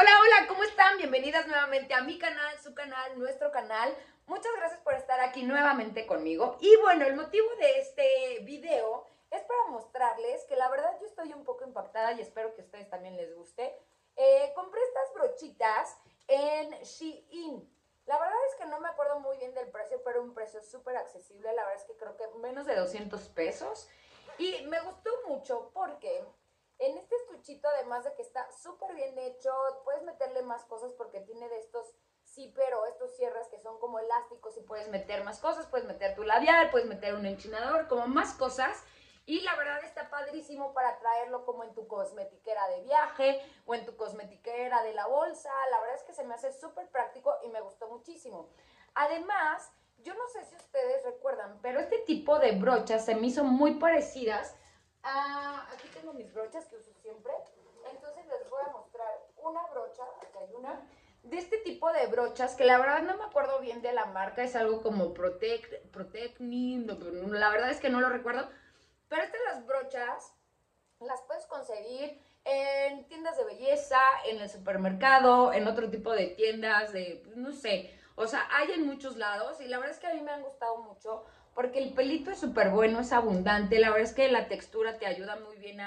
Hola, hola, ¿cómo están? Bienvenidas nuevamente a mi canal, su canal, nuestro canal. Muchas gracias por estar aquí nuevamente conmigo. Y bueno, el motivo de este video es para mostrarles que la verdad yo estoy un poco impactada y espero que a ustedes también les guste. Compré estas brochitas en Shein. La verdad es que no me acuerdo muy bien del precio, pero un precio súper accesible. La verdad es que creo que menos de 200 pesos. Y me gustó mucho porque en este estuchito, además de que está súper bien hecho, puedes meterle más cosas porque tiene de estos zipper o estos cierres que son como elásticos y puedes meter más cosas, puedes meter tu labial, puedes meter un enchinador, como más cosas. Y la verdad está padrísimo para traerlo como en tu cosmetiquera de viaje o en tu cosmetiquera de la bolsa. La verdad es que se me hace súper práctico y me gustó muchísimo. Además, yo no sé si ustedes recuerdan, pero este tipo de brochas se me hizo muy parecidas. Aquí tengo mis brochas que uso siempre. Entonces les voy a mostrar una brocha, aquí hay una, de este tipo de brochas, que la verdad no me acuerdo bien de la marca, es algo como Protect Me, la verdad es que no lo recuerdo, pero estas las brochas las puedes conseguir en tiendas de belleza, en el supermercado, en otro tipo de tiendas, de, no sé, o sea, hay en muchos lados y la verdad es que a mí me han gustado mucho porque el pelito es súper bueno, es abundante, la verdad es que la textura te ayuda muy bien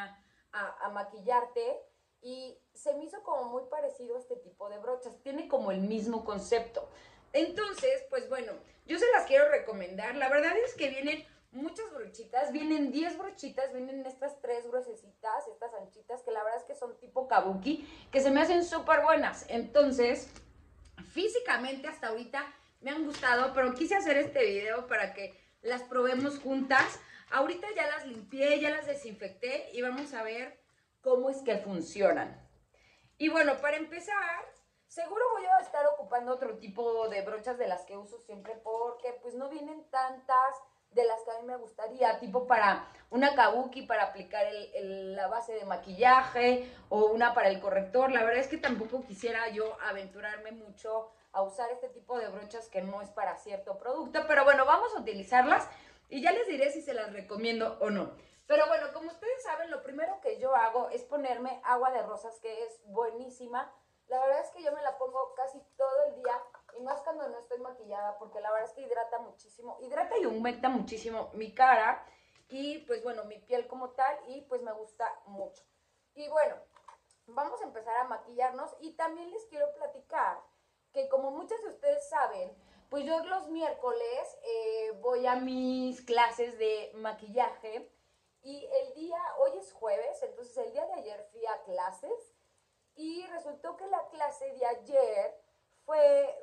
a maquillarte y se me hizo como muy parecido a este tipo de brochas, tiene como el mismo concepto. Entonces, pues bueno, yo se las quiero recomendar, la verdad es que vienen muchas brochitas, vienen 10 brochitas, vienen estas 3 gruesecitas, estas anchitas, que la verdad es que son tipo kabuki, que se me hacen súper buenas. Entonces, físicamente hasta ahorita me han gustado, pero quise hacer este video para que las probemos juntas. Ahorita ya las limpié, ya las desinfecté y vamos a ver cómo es que funcionan. Y bueno, para empezar, seguro voy a estar ocupando otro tipo de brochas de las que uso siempre porque pues no vienen tantas de las que a mí me gustaría, tipo para una kabuki para aplicar la base de maquillaje o una para el corrector. La verdad es que tampoco quisiera yo aventurarme mucho a usar este tipo de brochas que no es para cierto producto, pero bueno, vamos a utilizarlas y ya les diré si se las recomiendo o no. Pero bueno, como ustedes saben, lo primero que yo hago es ponerme agua de rosas, que es buenísima. La verdad es que yo me la pongo casi todo el día, y más cuando no estoy maquillada, porque la verdad es que hidrata muchísimo, hidrata y humecta muchísimo mi cara y pues bueno, mi piel como tal, y pues me gusta mucho. Y bueno, vamos a empezar a maquillarnos y también les quiero platicar que como muchos de ustedes saben, pues yo los miércoles voy a mis clases de maquillaje y hoy es jueves, entonces el día de ayer fui a clases y resultó que la clase de ayer fue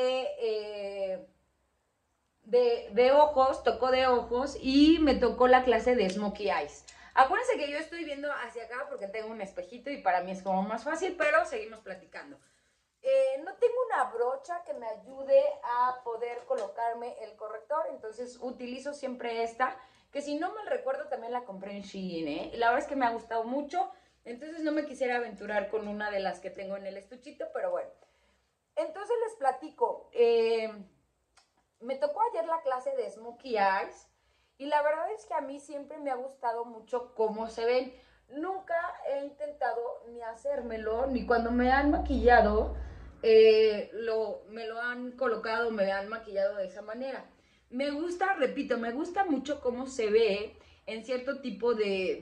de ojos, tocó de ojos y me tocó la clase de Smokey Eyes. Acuérdense que yo estoy viendo hacia acá porque tengo un espejito y para mí es como más fácil, pero seguimos platicando. No tengo una brocha que me ayude a poder colocarme el corrector, entonces utilizo siempre esta, que si no mal recuerdo también la compré en Shein, ¿eh? La verdad es que me ha gustado mucho, entonces no me quisiera aventurar con una de las que tengo en el estuchito, pero bueno. Entonces les platico, me tocó ayer la clase de Smokey Eyes y la verdad es que a mí siempre me ha gustado mucho cómo se ven. Nunca he intentado ni hacérmelo, ni cuando me han maquillado, me lo han colocado, me han maquillado de esa manera. Me gusta, repito, me gusta mucho cómo se ve en cierto tipo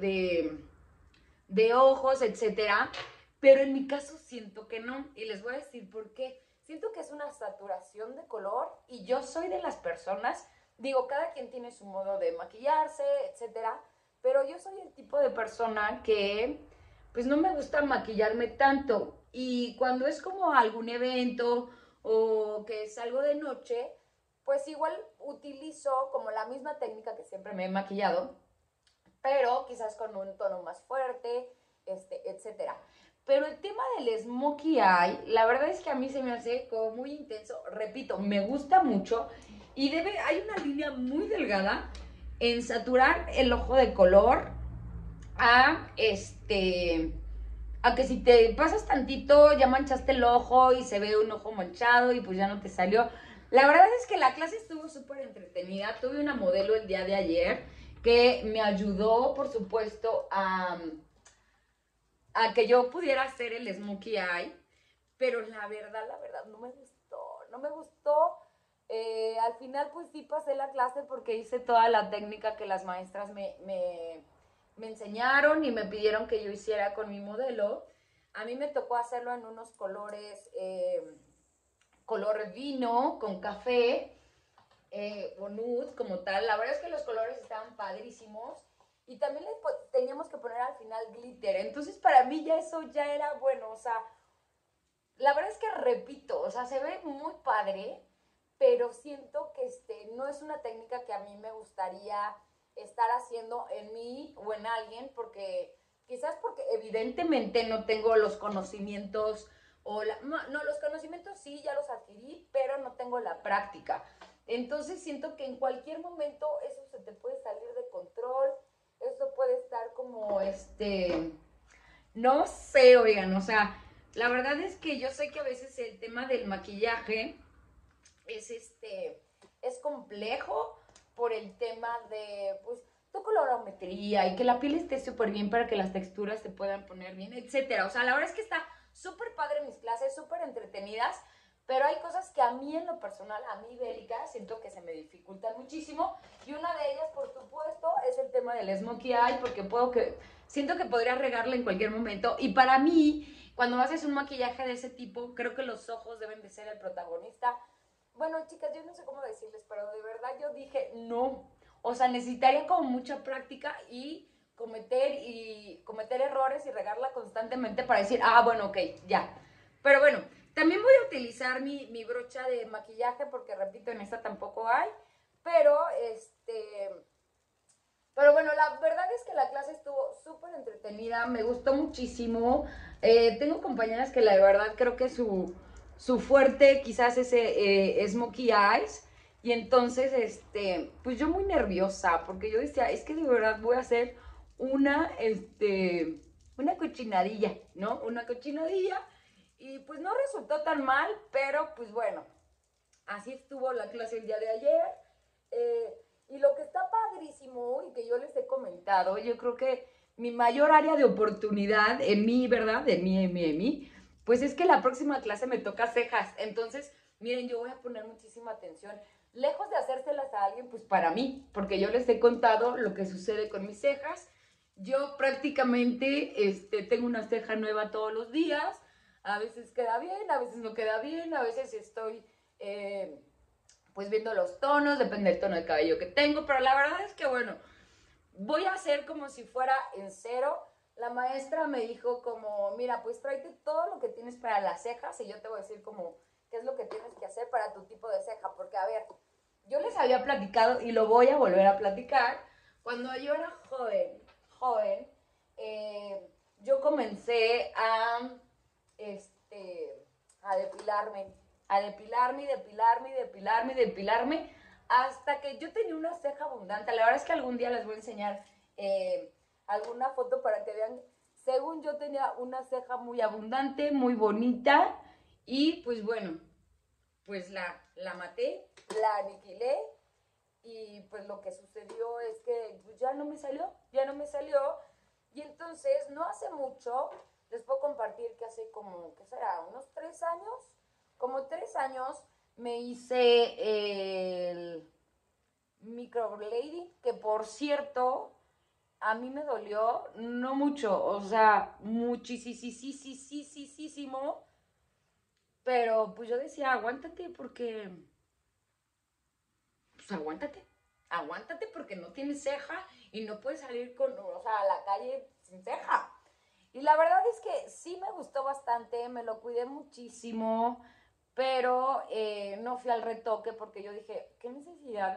de ojos, etcétera, pero en mi caso siento que no, y les voy a decir por qué. Siento que es una saturación de color y yo soy de las personas, digo, cada quien tiene su modo de maquillarse, etcétera, pero yo soy el tipo de persona que pues no me gusta maquillarme tanto, y cuando es como algún evento o que salgo de noche, pues igual utilizo como la misma técnica que siempre me he maquillado, pero quizás con un tono más fuerte, etcétera. Pero el tema del smokey eye, la verdad es que a mí se me hace como muy intenso. Repito, me gusta mucho y hay una línea muy delgada en saturar el ojo de color a a que si te pasas tantito ya manchaste el ojo y se ve un ojo manchado y pues ya no te salió. La verdad es que la clase estuvo súper entretenida. Tuve una modelo el día de ayer que me ayudó, por supuesto, a que yo pudiera hacer el smokey eye. pero la verdad, no me gustó. Al final pues sí pasé la clase porque hice toda la técnica que las maestras me enseñaron y me pidieron que yo hiciera con mi modelo. A mí me tocó hacerlo en unos colores, color vino con café, o nude como tal. La verdad es que los colores estaban padrísimos y también le teníamos que poner al final glitter. Entonces para mí ya eso ya era bueno, o sea, la verdad es que repito, o sea, se ve muy padre, pero siento que no es una técnica que a mí me gustaría estar haciendo en mí o en alguien, porque quizás porque evidentemente no tengo los conocimientos, no, los conocimientos sí, ya los adquirí, pero no tengo la práctica. Entonces siento que en cualquier momento eso se te puede salir de control, eso puede estar como no sé, oigan, o sea, la verdad es que yo sé que a veces el tema del maquillaje es es complejo por el tema de pues tu colorometría y que la piel esté súper bien para que las texturas se puedan poner bien, etcétera. O sea, la verdad es que está súper padre mis clases, súper entretenidas, pero hay cosas que a mí en lo personal, a mí Bélica, siento que se me dificultan muchísimo y una de ellas, por supuesto, es el tema del smokey eye, porque siento que podría regarla en cualquier momento y para mí, cuando haces un maquillaje de ese tipo, creo que los ojos deben de ser el protagonista. Bueno, chicas, yo no sé cómo decirles, pero de verdad yo dije no. O sea, necesitaría como mucha práctica y cometer errores y regarla constantemente para decir, ah, bueno, ok, ya. Pero bueno, también voy a utilizar mi brocha de maquillaje porque, repito, en esta tampoco hay. Pero, pero bueno, la verdad es que la clase estuvo súper entretenida, me gustó muchísimo. Tengo compañeras que la verdad creo que su fuerte quizás es Smokey Eyes. Y entonces, pues yo muy nerviosa, porque yo decía, es que de verdad voy a hacer una cochinadilla, ¿no? Una cochinadilla. Y pues no resultó tan mal, pero pues bueno, así estuvo la clase el día de ayer. Y lo que está padrísimo y que yo les he comentado, yo creo que mi mayor área de oportunidad en mí, ¿verdad? En mí, pues es que la próxima clase me toca cejas. Entonces, miren, yo voy a poner muchísima atención. Lejos de hacérselas a alguien, pues para mí, porque yo les he contado lo que sucede con mis cejas. Yo prácticamente tengo una ceja nueva todos los días. A veces queda bien, a veces no queda bien, a veces estoy pues viendo los tonos, depende del tono de cabello que tengo, pero la verdad es que bueno, voy a hacer como si fuera en cero. La maestra me dijo como, mira, pues tráete todo lo que tienes para las cejas y yo te voy a decir como qué es lo que tienes que hacer para tu tipo de ceja, porque a ver, yo les había platicado y lo voy a volver a platicar, cuando yo era joven, yo comencé a depilarme, depilarme, hasta que yo tenía una ceja abundante. La verdad es que algún día les voy a enseñar alguna foto para que vean. Según yo tenía una ceja muy abundante, muy bonita, y pues bueno, pues la maté, la aniquilé, y pues lo que sucedió es que pues, ya no me salió, y entonces no hace mucho, les puedo compartir que hace como, ¿qué será? Unos 3 años, como 3 años, me hice el microblading, que por cierto, a mí me dolió, no mucho, o sea, muchísimo, pero pues yo decía, aguántate porque pues aguántate porque no tienes ceja y no puedes salir o sea, a la calle sin ceja. Y la verdad es que sí me gustó bastante, me lo cuidé muchísimo, pero no fui al retoque porque yo dije, qué necesidad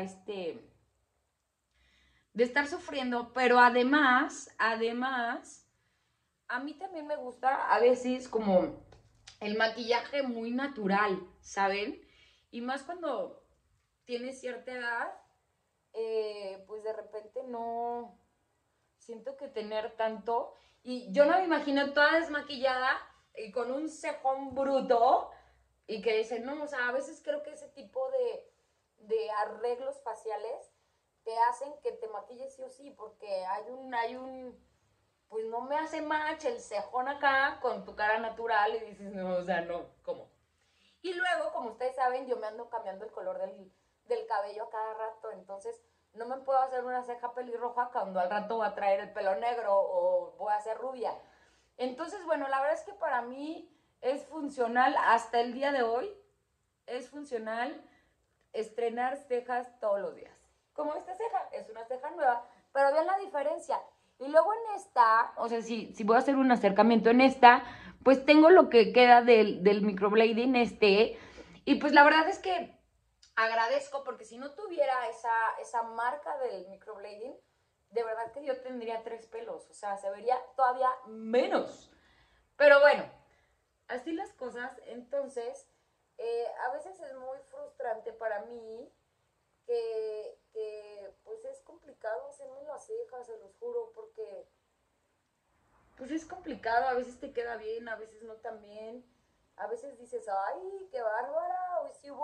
de estar sufriendo, pero además, a mí también me gusta a veces como el maquillaje muy natural, ¿saben? Y más cuando tienes cierta edad, pues de repente no siento que tener tanto. Y yo no me imagino toda desmaquillada y con un cejón bruto y que dicen, no, o sea, a veces creo que ese tipo de arreglos faciales te hacen que te maquilles sí o sí, porque hay un pues no me hace match el cejón acá con tu cara natural y dices, no, o sea, no, ¿cómo? Y luego, como ustedes saben, yo me ando cambiando el color del cabello a cada rato, entonces no me puedo hacer una ceja pelirroja cuando al rato voy a traer el pelo negro o voy a hacer rubia. Entonces, bueno, la verdad es que para mí es funcional hasta el día de hoy, es funcional estrenar cejas todos los días. Como esta ceja, es una ceja nueva, pero vean la diferencia. Y luego en esta, o sea, si voy a hacer un acercamiento en esta, pues tengo lo que queda del microblading y pues la verdad es que agradezco porque si no tuviera esa marca del microblading, de verdad que yo tendría 3 pelos, o sea, se vería todavía menos. Pero bueno, así las cosas, entonces, a veces es muy frustrante para mí pues es complicado hacerme las cejas, se los juro, porque pues es complicado, a veces te queda bien, a veces no tan bien, a veces dices, ay, qué bárbara, hoy sí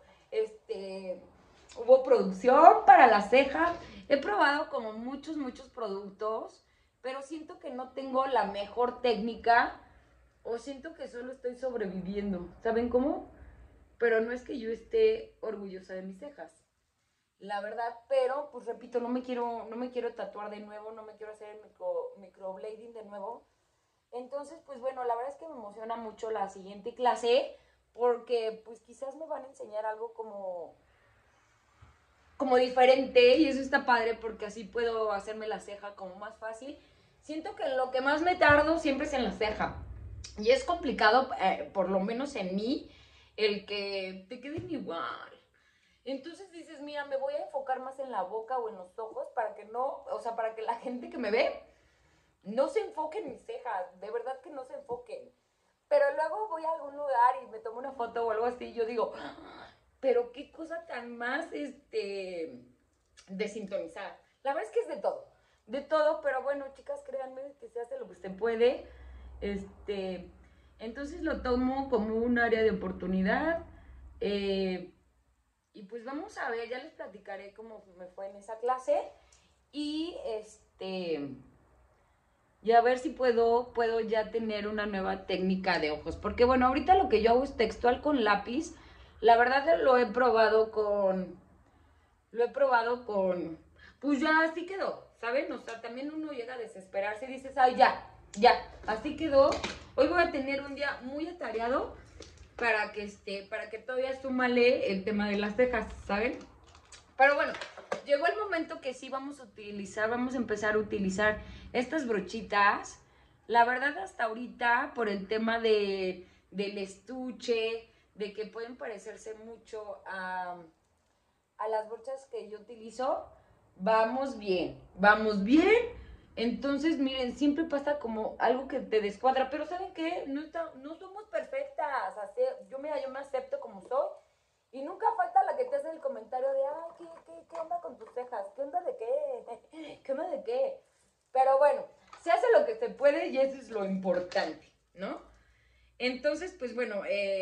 hubo producción para la ceja. He probado como muchos productos, pero siento que no tengo la mejor técnica o siento que solo estoy sobreviviendo, ¿saben cómo? Pero no es que yo esté orgullosa de mis cejas, la verdad, pero pues repito, no me quiero tatuar de nuevo, no me quiero hacer el microblading de nuevo. Entonces, pues bueno, la verdad es que me emociona mucho la siguiente clase porque pues quizás me van a enseñar algo como diferente y eso está padre porque así puedo hacerme la ceja como más fácil. Siento que lo que más me tardo siempre es en la ceja y es complicado, por lo menos en mí, el que te queden igual. Entonces dices, mira, me voy a enfocar más en la boca o en los ojos para que no, o sea, para que la gente que me ve no se enfoque en mis cejas, de verdad que no se enfoquen. Pero luego voy a algún lugar y me tomo una foto o algo así y yo digo, pero qué cosa tan más, desintonizada. La verdad es que es de todo, pero bueno, chicas, créanme que se hace lo que se puede. Este, entonces lo tomo como un área de oportunidad. Y pues vamos a ver, ya les platicaré cómo me fue en esa clase. Y y a ver si puedo ya tener una nueva técnica de ojos. Porque bueno, ahorita lo que yo hago es textual con lápiz. La verdad lo he probado con, pues ya así quedó, ¿saben? O sea, también uno llega a desesperarse y dices, ay, ya, así quedó. Hoy voy a tener un día muy atareado para que todavía súmale el tema de las cejas, ¿saben? Pero bueno, llegó el momento que sí vamos a empezar a utilizar estas brochitas. La verdad, hasta ahorita, por el tema del estuche, de que pueden parecerse mucho a las brochas que yo utilizo, vamos bien, vamos bien. Entonces, miren, siempre pasa como algo que te descuadra, pero ¿saben qué? No somos perfectas. Así, yo me acepto como soy. Y nunca falta la que te hace el comentario de, ay, ¿qué onda con tus cejas? ¿Qué onda de qué? ¿Qué onda de qué? Pero bueno, se hace lo que se puede y eso es lo importante, ¿no? Entonces, pues bueno,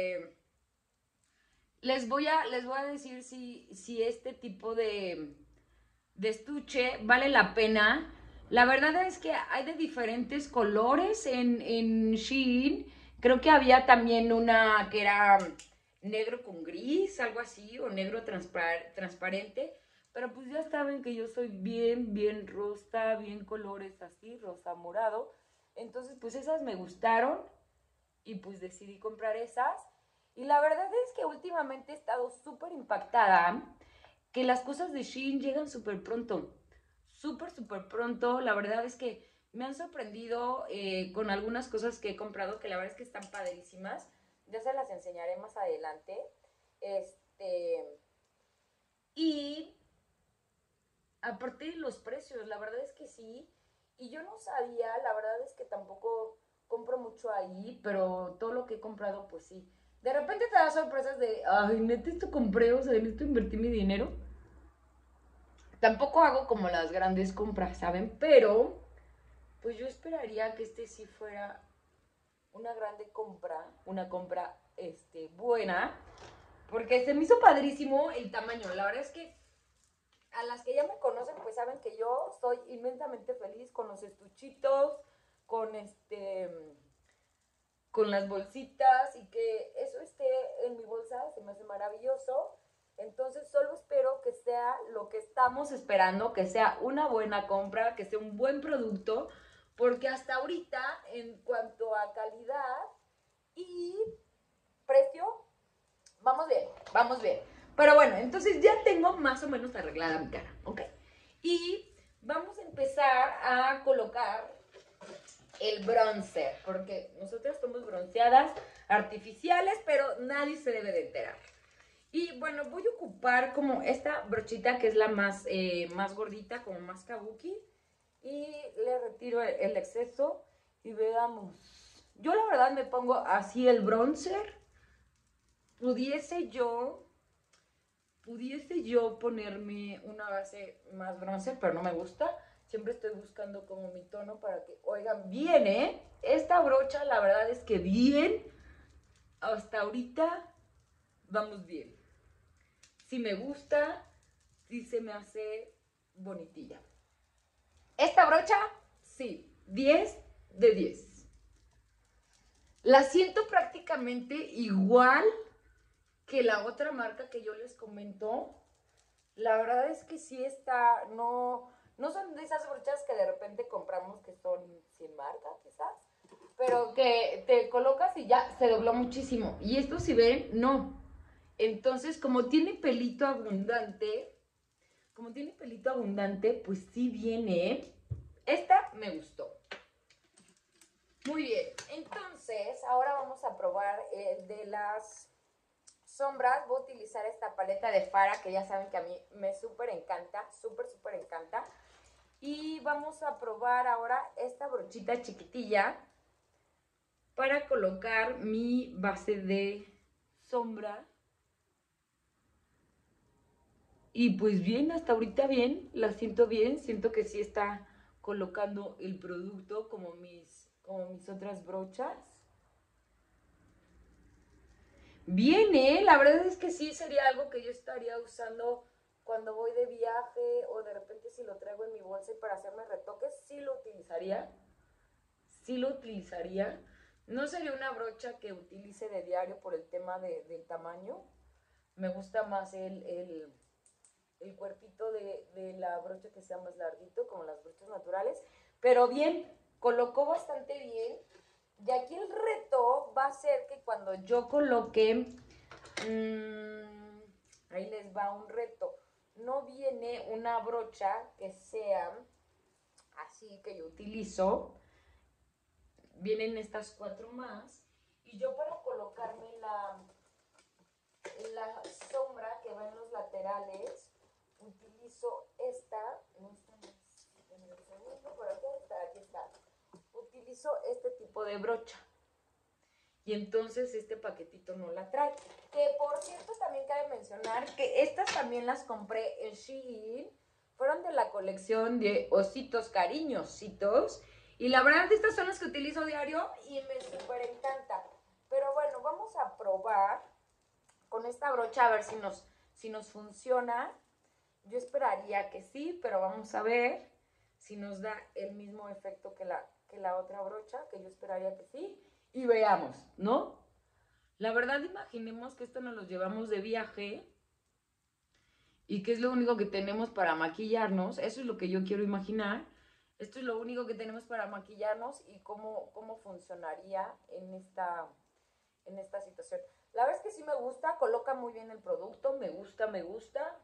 les voy a decir si este tipo de estuche vale la pena. La verdad es que hay de diferentes colores en Shein. Creo que había también una que era negro con gris, algo así, o negro transparente. Pero pues ya saben que yo soy bien rosa, bien colores así, rosa morado. Entonces pues esas me gustaron y pues decidí comprar esas. Y la verdad es que últimamente he estado súper impactada que las cosas de Shein llegan súper pronto. Súper pronto. La verdad es que me han sorprendido con algunas cosas que he comprado que la verdad es que están padrísimas. Ya se las enseñaré más adelante. Y aparte de los precios, la verdad es que sí. Y yo no sabía, la verdad es que tampoco compro mucho ahí, pero todo lo que he comprado, pues sí. De repente te da sorpresas de, ay, neta, esto compré, o sea, en esto invertí mi dinero. Tampoco hago como las grandes compras, ¿saben? Pero, pues yo esperaría que este sí fuera una grande compra, una compra, buena, porque se me hizo padrísimo el tamaño. La verdad es que a las que ya me conocen, pues saben que yo soy inmensamente feliz con los estuchitos, con con las bolsitas y que eso esté en mi bolsa, se me hace maravilloso. Entonces solo espero que sea lo que estamos esperando, que sea una buena compra, que sea un buen producto, porque hasta ahorita, en cuanto a calidad y precio, vamos bien, vamos bien. Pero bueno, entonces ya tengo más o menos arreglada mi cara, ¿ok? Y vamos a empezar a colocar el bronzer, porque nosotras somos bronceadas artificiales, pero nadie se debe de enterar. Y bueno, voy a ocupar como esta brochita que es la más gordita, como más kabuki. Y le retiro el exceso y veamos. Yo la verdad me pongo así el bronzer. Pudiese yo, pudiese yo ponerme una base más bronce, pero no me gusta. Siempre estoy buscando como mi tono para que, oigan, bien, ¿eh? Esta brocha, la verdad es que bien. Hasta ahorita vamos bien. Si me gusta, si se me hace bonitilla. Esta brocha, sí, 10 de 10. La siento prácticamente igual que la otra marca que yo les comento. La verdad es que sí está, no son de esas brochas que de repente compramos que son sin marca, quizás, pero que te colocas y ya se dobló muchísimo. Y esto, si ven, no. Entonces, como tiene pelito abundante, pues sí viene. Esta me gustó. Muy bien, entonces ahora vamos a probar el de las sombras. Voy a utilizar esta paleta de Farah, que ya saben que a mí me súper encanta, súper encanta. Y vamos a probar ahora esta brochita chiquitilla para colocar mi base de sombra. Y pues bien, hasta ahorita bien, la siento bien, siento que sí está colocando el producto como mis otras brochas. Bien, la verdad es que sí sería algo que yo estaría usando cuando voy de viaje o de repente si lo traigo en mi bolsa y para hacerme retoques, sí lo utilizaría. Sí lo utilizaría. No sería una brocha que utilice de diario por el tema del tamaño. Me gusta más el cuerpito de la brocha que sea más larguito, como las brochas naturales. Pero bien, colocó bastante bien. Y aquí el reto va a ser que cuando yo coloque, ahí les va un reto. No viene una brocha que sea así que yo utilizo. Vienen estas 4 más. Y yo para colocarme la sombra que va en los laterales, utilizo esta. No está más. Un segundo, por aquí está, aquí está. Utilizo este tipo de brocha. Y entonces este paquetito no la trae. Que por cierto también cabe mencionar que estas también las compré en Shein. Fueron de la colección de ositos cariñositos. Y la verdad estas son las que utilizo diario y me súper encanta. Pero bueno, vamos a probar con esta brocha a ver si nos funciona. Yo esperaría que sí, pero vamos a ver si nos da el mismo efecto que la otra brocha, que yo esperaría que sí. Y veamos, ¿no? La verdad, imaginemos que esto nos lo llevamos de viaje y que es lo único que tenemos para maquillarnos. Eso es lo que yo quiero imaginar. Esto es lo único que tenemos para maquillarnos y cómo funcionaría en esta situación. La verdad es que sí me gusta, coloca muy bien el producto, me gusta, me gusta.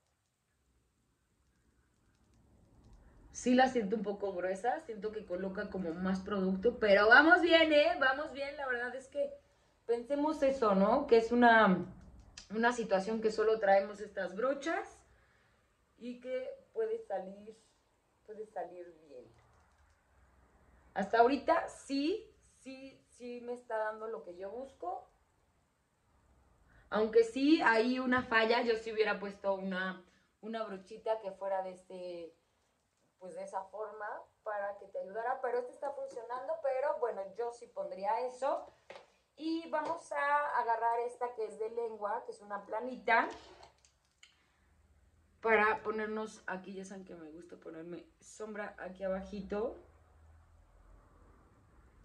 Sí la siento un poco gruesa, siento que coloca como más producto, pero vamos bien, vamos bien. La verdad es que pensemos eso, ¿no? Que es una situación que solo traemos estas brochas y que puede salir bien. Hasta ahorita sí me está dando lo que yo busco. Aunque sí hay una falla, yo sí hubiera puesto una brochita que fuera pues de esa forma para que te ayudara, pero este está funcionando, pero bueno, yo sí pondría eso. Y vamos a agarrar esta que es de lengua, que es una planita, para ponernos aquí. Ya saben que me gusta ponerme sombra aquí abajito.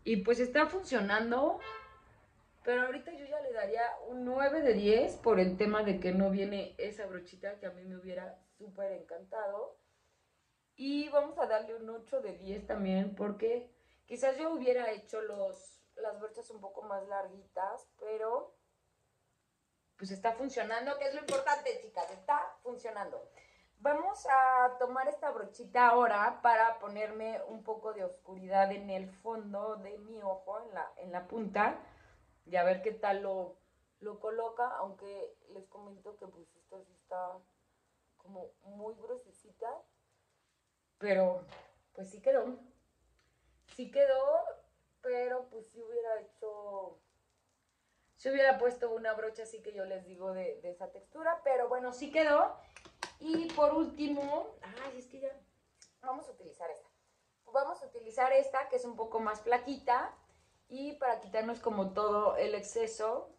Y pues está funcionando, pero ahorita yo ya le daría un 9 de 10 por el tema de que no viene esa brochita que a mí me hubiera súper encantado. Y vamos a darle un 8 de 10 también porque quizás yo hubiera hecho las brochas un poco más larguitas, pero pues está funcionando, que es lo importante, chicas, está funcionando. Vamos a tomar esta brochita ahora para ponerme un poco de oscuridad en el fondo de mi ojo, en la punta, y a ver qué tal lo coloca, aunque les comento que pues esta sí está como muy gruesecita, pero pues sí quedó, pero pues sí hubiera hecho, si hubiera puesto una brocha así que yo les digo de esa textura, pero bueno, sí quedó. Y por último, ay, es que ya, vamos a utilizar esta. Vamos a utilizar esta que es un poco más flaquita y para quitarnos como todo el exceso.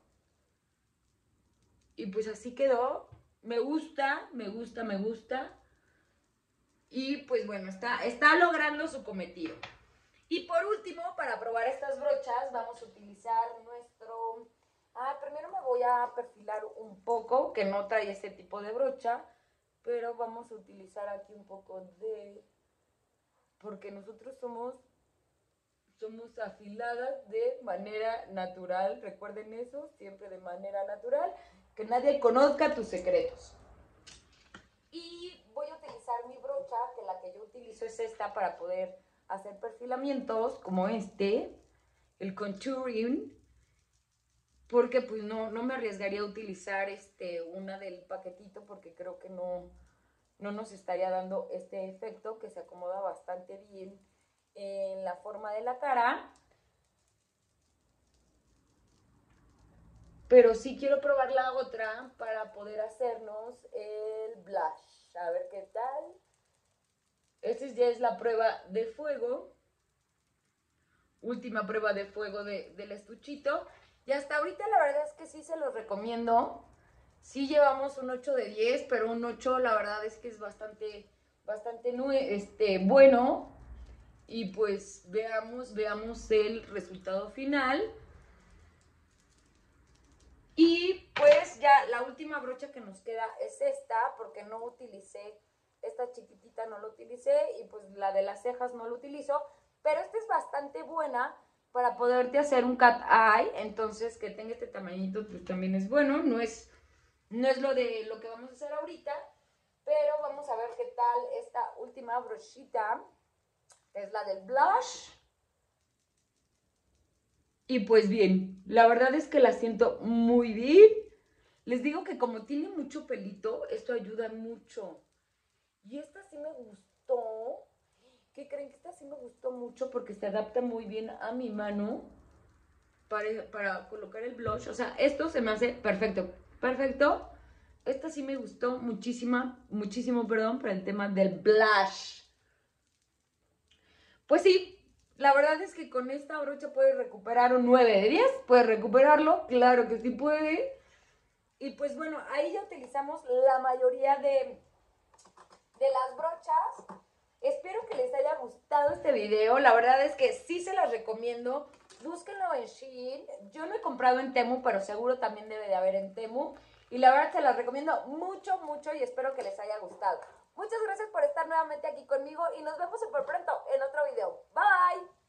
Y pues así quedó. Me gusta, me gusta, me gusta. Y pues bueno, está logrando su cometido. Y por último, para probar estas brochas, vamos a utilizar nuestro... primero me voy a perfilar un poco, que no trae este tipo de brocha, pero vamos a utilizar aquí un poco de... porque nosotros somos afiladas de manera natural, recuerden eso, siempre de manera natural, que nadie conozca tus secretos. Y voy a utilizar mi brocha, que la que yo utilizo es esta para poder hacer perfilamientos como este, el contouring, porque pues no me arriesgaría a utilizar una del paquetito porque creo que no nos estaría dando este efecto que se acomoda bastante bien en la forma de la cara. Pero sí quiero probar la otra para poder hacernos el blush. A ver qué tal. Esta ya es la prueba de fuego. Última prueba de fuego del estuchito. Y hasta ahorita la verdad es que sí se los recomiendo. Sí llevamos un 8 de 10, pero un 8 la verdad es que es bastante bueno. Y pues veamos el resultado final. Y pues ya la última brocha que nos queda es esta, porque no utilicé, esta chiquitita no la utilicé y pues la de las cejas no la utilizo, pero esta es bastante buena para poderte hacer un cat eye, entonces que tenga este tamañito pues también es bueno, no es lo de lo que vamos a hacer ahorita, pero vamos a ver qué tal esta última brochita, que es la del blush. Y pues bien, la verdad es que la siento muy bien. Les digo que como tiene mucho pelito, esto ayuda mucho. Y esta sí me gustó. ¿Qué creen? Que esta sí me gustó mucho porque se adapta muy bien a mi mano para colocar el blush. O sea, esto se me hace perfecto. Perfecto. Esta sí me gustó muchísimo, perdón, para el tema del blush. Pues sí, la verdad es que con esta brocha puedes recuperar un 9 de 10. Puedes recuperarlo, claro que sí puede. Y pues bueno, ahí ya utilizamos la mayoría de las brochas. Espero que les haya gustado este video. La verdad es que sí se las recomiendo. Búsquenlo en Shein. Yo no he comprado en Temu, pero seguro también debe de haber en Temu. Y la verdad se las recomiendo mucho y espero que les haya gustado. Muchas gracias por estar nuevamente aquí conmigo y nos vemos súper pronto en otro video. Bye.